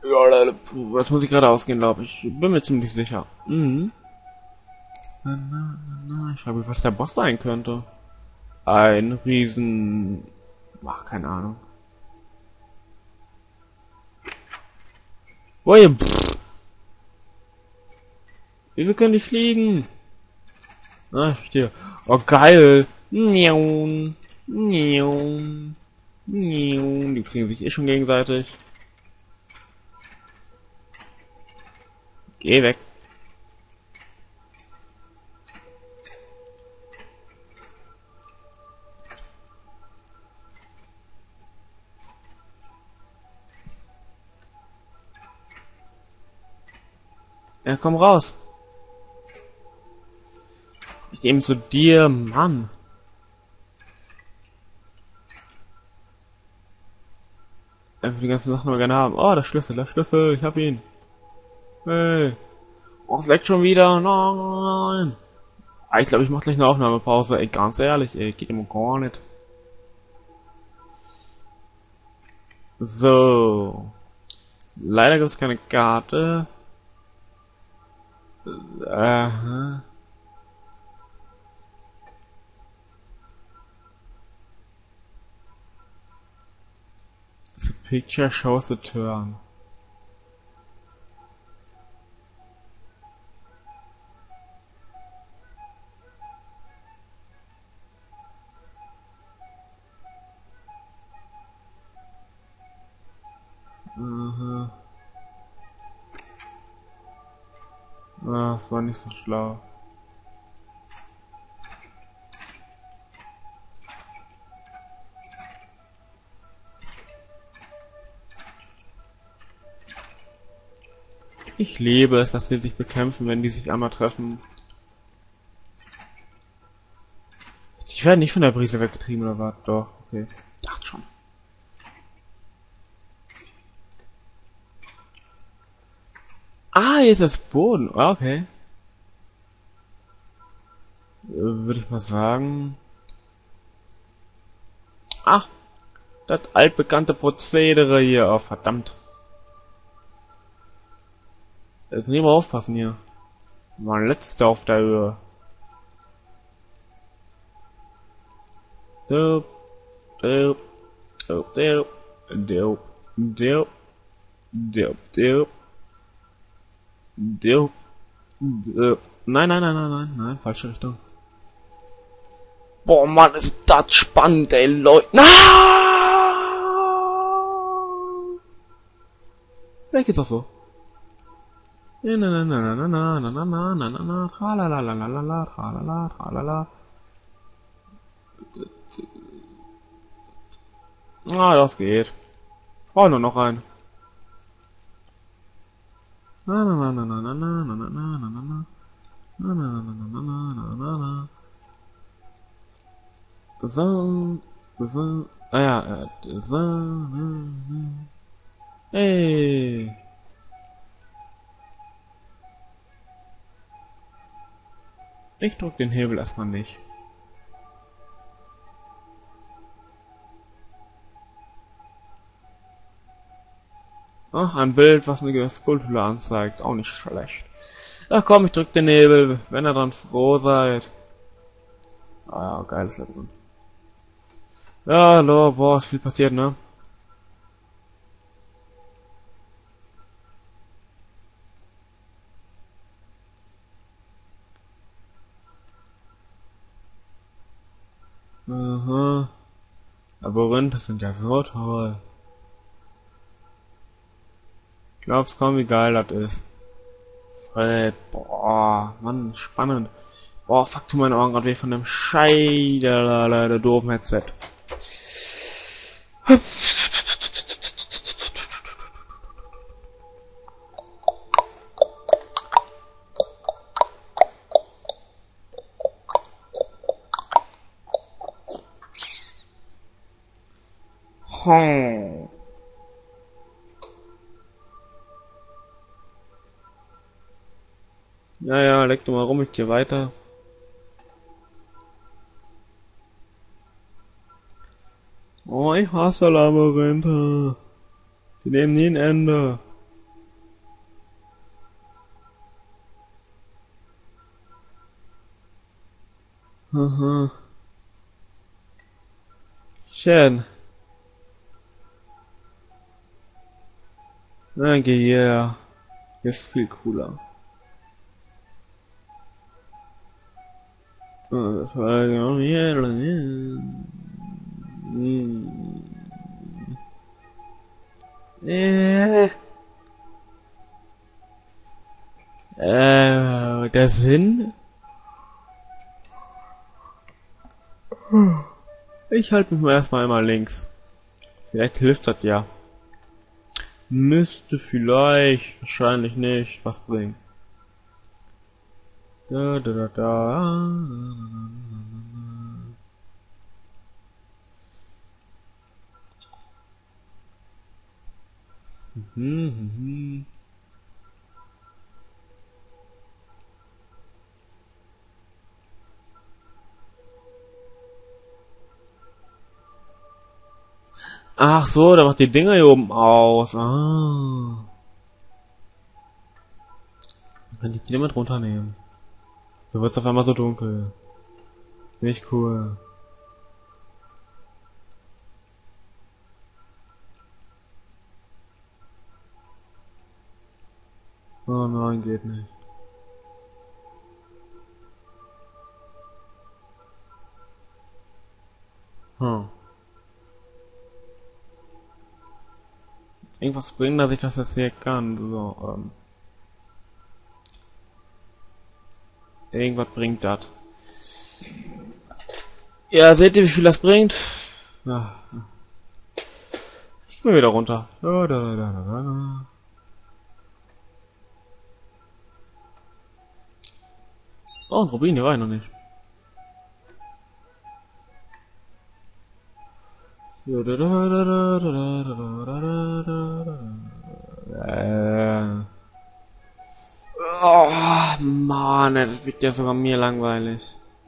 Ja, Leute, puh, das muss ich gerade ausgehen, glaube ich. Bin mir ziemlich sicher. Mhm. Ich frage mich, was der Boss sein könnte. Ein Riesen... Ach, keine Ahnung. Ui, wieso können die fliegen? Ah, ich verstehe. Oh, geil. Niaun. Niaun. Niaun. Die kriegen sich eh schon gegenseitig. Geh weg. Ja, komm raus. Ich eben zu dir, Mann. Einfach die ganzen Sachen nur gerne haben. Oh, der Schlüssel, ich hab ihn. Hey. Oh, es leckt schon wieder. Nein. Ah, ich glaube, ich mach gleich eine Aufnahmepause. Ey, ganz ehrlich, ey, geht immer gar nicht. So. Leider gibt es keine Karte. Aha. The picture shows the turn. Aha. Ah, das war nicht so schlau. Ich liebe es, dass sie sich bekämpfen, wenn die sich einmal treffen. Die werden nicht von der Brise weggetrieben, oder was? Doch, okay. Dachte schon. Ah, hier ist das Boden. Ah, okay. Würde ich mal sagen. Ach, das altbekannte Prozedere hier. Oh, verdammt. Jetzt muss ich mal aufpassen hier. Mein letzter auf der Höhe. Doop, doop, doop, doop, doop, doop, doop, doop, doop, doop. Nein, nein, nein, nein, nein, nein, falsche Richtung. Boah, Mann, ist das spannend, ey, Leute. Na! Vielleicht geht's auch so. Na na na na na na na na na na na na tralala la la la la tralala tralala. Ah, das geht. Oh, nur noch ein. Na na na na na na na na na na na na na. Na na na na na na na na. So, so. Ah ja, so. Hey. Ich drück den Hebel erstmal nicht. Ach, ein Bild, was eine Skulptur anzeigt. Auch nicht schlecht. Ach komm, ich drück den Hebel, wenn ihr dann froh seid. Ah ja, geiles Labyrinth. Ja, hallo, boah, ist viel passiert, ne? Aha. Labyrinthe sind ja so toll. Glaubst kaum, wie geil das ist. Fred, boah, Mann, spannend. Boah, fuck, tu meine Augen gerade weh von dem der doofen Headset. Hm. Ja, ja, leg du mal rum, ich geh weiter. Oh, ich hasse Labyrinthe. Die nehmen nie ein Ende. Aha. Schön. Danke, yeah. Ist viel cooler. Der Sinn? Ich halte mich mal erstmal einmal links. Vielleicht hilft das ja. Müsste vielleicht, wahrscheinlich nicht, was bringen. Da, da, da, da. Ach so, der macht die Dinger hier oben aus. Ah. Dann kann ich die mit runternehmen. So wird's auf einmal so dunkel. Nicht cool. Oh nein, geht nicht. Hm. Irgendwas bringt, dass ich das jetzt hier kann. So, irgendwas bringt das. Ja, seht ihr, wie viel das bringt? Ja. Ich bin wieder runter. Da, da, da, da, da. Oh, ein Rubin, hier war ich noch nicht. Oh, Mann, das wird ja sogar mir langweilig.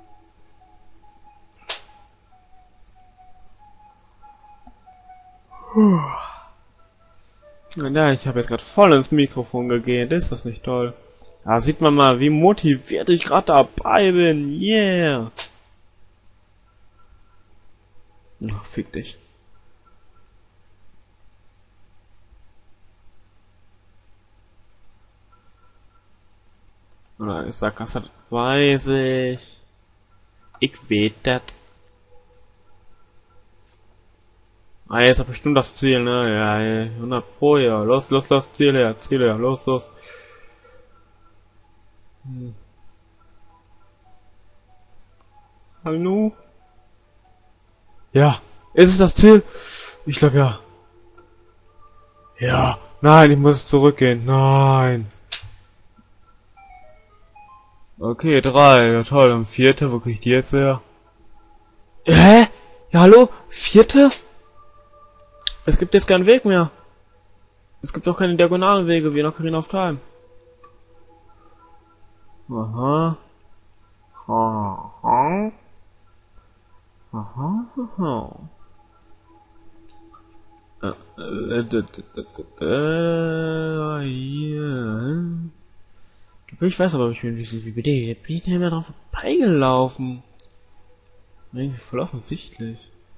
Ja, ich habe jetzt gerade voll ins Mikrofon gegeben. Ist das nicht toll? Da sieht man mal, wie motiviert ich gerade dabei bin. Yeah. Ach, fick dich. Oder ich sag, das weiß ich. Ich weet das. Ah, jetzt hab ich bestimmt das Ziel, ne? Ja, 100 Pro, ja. Los, los, los, Ziel her, los, los. Hallo? Ja, ist es das Ziel? Ich glaube ja. Ja, nein, ich muss zurückgehen. Nein. Okay, 3, ja toll. Und 4, wo krieg ich die jetzt her? Hä? Ja, hallo? 4? Es gibt jetzt keinen Weg mehr. Es gibt auch keine diagonalen Wege wie in Ocarina of Time. Aha. Aha. Aha. Aha. Ich weiß aber, ich bin wie bin ich da drauf vorbeigelaufen? Irgendwie voll offensichtlich.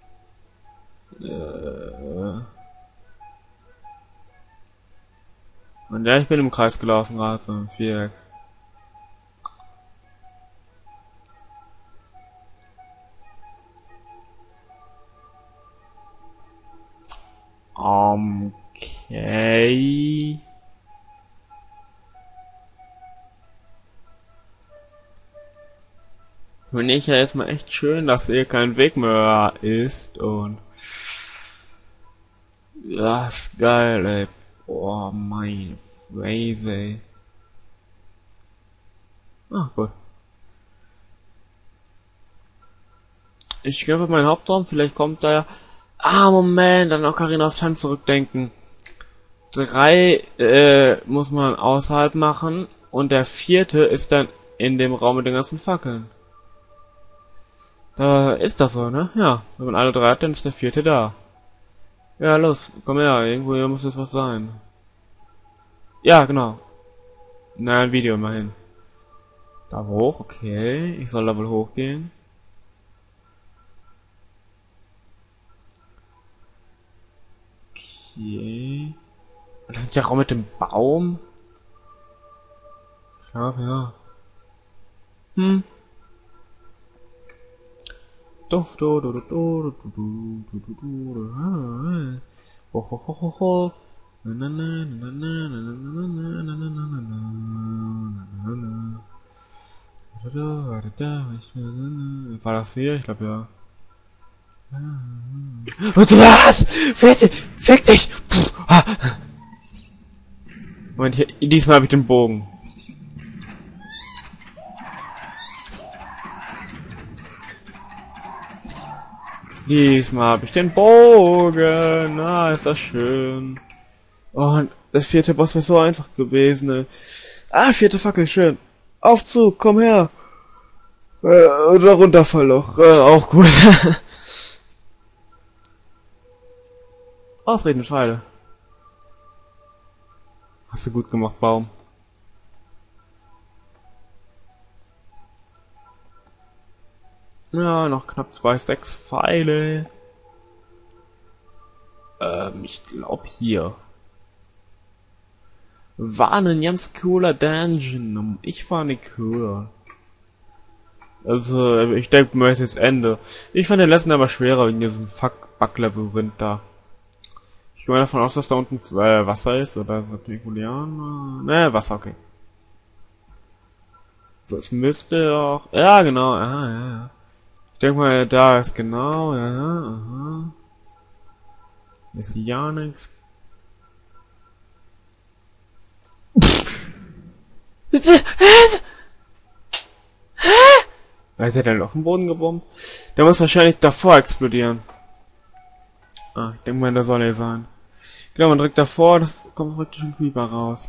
Und ja, ich bin im Kreis gelaufen gerade, so im Viereck. Okay. Finde ich ja jetzt mal echt schön, dass hier kein Weg mehr ist und ja, ist geil, ey. Boah, mein Fresse, ey. Ah, gut. Ich glaube, mein Hauptraum, vielleicht kommt da ja. Ah, Moment, dann Ocarina of Time zurückdenken. 3 muss man außerhalb machen und der 4. ist dann in dem Raum mit den ganzen Fackeln. Da ist das so, ne? Ja, wenn man alle 3 hat, dann ist der 4. da. Ja, los, komm her, irgendwo hier muss jetzt was sein. Ja, genau. Na, ein Video immerhin. Da hoch, okay. Ich soll da wohl hochgehen. Okay. Das ist der Raum mit dem Baum. Ich glaube, ja. Hm. Doch, do, do, do, do, do, do, do, do, do, do, ho, ho, ho, ho, ho. Na, na, na, na, na, na, na, na, na, na, na, na, na, na. War das hier? Ich glaube ja. Und was? Fick dich! Moment, hier, diesmal habe ich den Bogen. Diesmal habe ich den Bogen. Ah, ist das schön. Oh, und der vierte Boss wäre so einfach gewesen. Ne? Ah, vierte Fackel, schön. Aufzug, komm her. Oder Runterfallloch. Auch gut. Ausreden Pfeile. Hast du gut gemacht, Baum. Ja, noch knapp 2 Stacks Pfeile. Ich glaube hier. War ein ganz cooler Dungeon. Ich fand ihn cooler. Also, ich denke mal, jetzt Ende. Ich fand den letzten aber schwerer wegen diesem Fuck-Bug-Labyrinth da. Ich gehe mal davon aus, dass da unten Wasser ist, oder ist das Nikulian? Ne, Wasser, okay. So, es müsste auch... Ja, genau, aha, ja, ja. Ich denke mal, da ist genau, ja, aha. Ist ja nix. Hat der denn noch einen Boden gebombt? Der muss wahrscheinlich davor explodieren. Ah, ich denke mal, der soll er sein. Genau, man drückt davor, das kommt praktisch ein Creeper raus.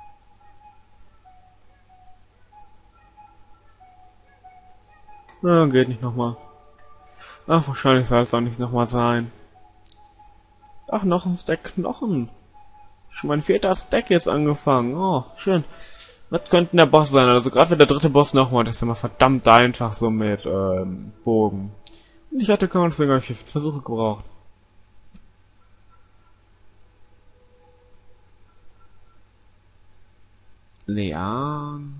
Na, geht nicht nochmal. Ach, wahrscheinlich soll es auch nicht nochmal sein. Ach, noch ein Stack Knochen. Schon mein 4. Stack jetzt angefangen. Oh, schön. Was könnte der Boss sein? Also gerade wenn der 3. Boss nochmal, das ist immer verdammt einfach so mit Bogen. Und ich hatte kaum, deswegen habe ich 4 Versuche gebraucht. Leon.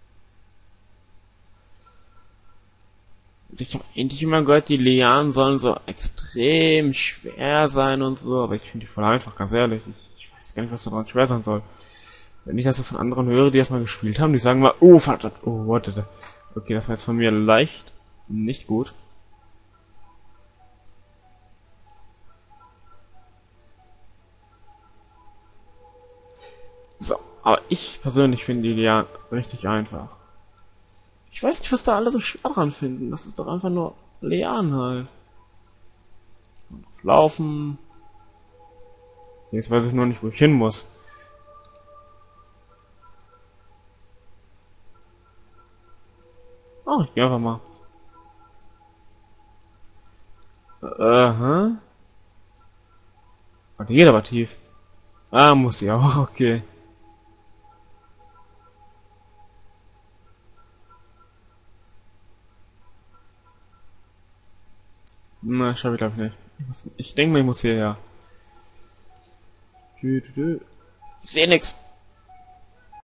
Also ich habe endlich immer gehört, die Lianen sollen so extrem schwer sein und so, aber ich finde die voll einfach, ganz ehrlich. Ich weiß gar nicht, was daran schwer sein soll. Wenn ich das so von anderen höre, die das mal gespielt haben, die sagen mal, oh, verdammt, oh, warte. Okay, das war jetzt von mir leicht nicht gut. So, aber ich persönlich finde die Lianen richtig einfach. Ich weiß nicht, was da alle so schwer dran finden. Das ist doch einfach nur Lianen halt. Laufen. Jetzt weiß ich nur nicht, wo ich hin muss. Oh, ich geh einfach mal. Aha. Oh, die geht aber tief. Ah, muss sie auch, okay. Na, schaffe ich glaube ich nicht. Ich denke mal, ich muss hierher. Ich sehe nix.